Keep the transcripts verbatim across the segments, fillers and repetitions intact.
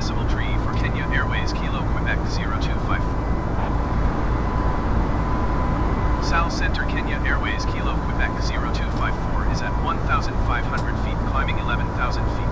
decimal tree for Kenya Airways Kilo Quebec zero two five four. South Center Kenya Airways Kilo Quebec zero two five four is at one thousand five hundred feet, climbing eleven thousand feet.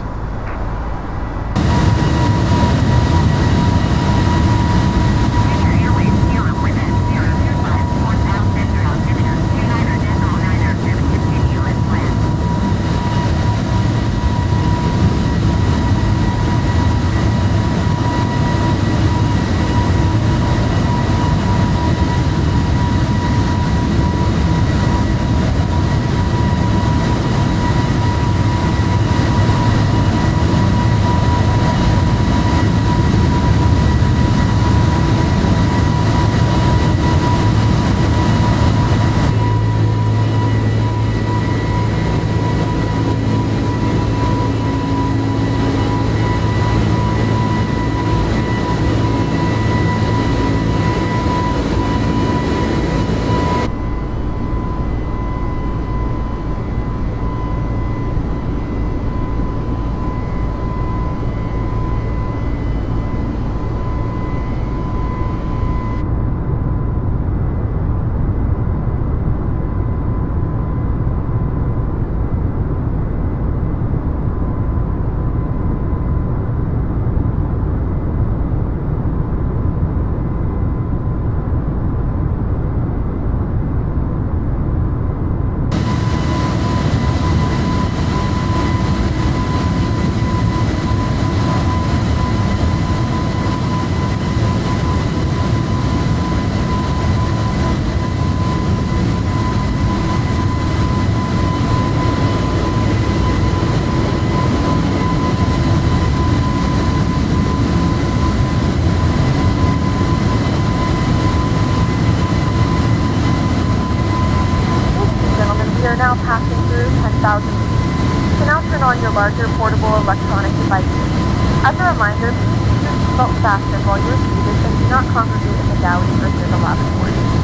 Now passing through ten thousand feet. You can now turn on your larger portable electronic devices. As a reminder, please keep your seatbelt fastened while you are seated and do not congregate in the galley or near the lavatory.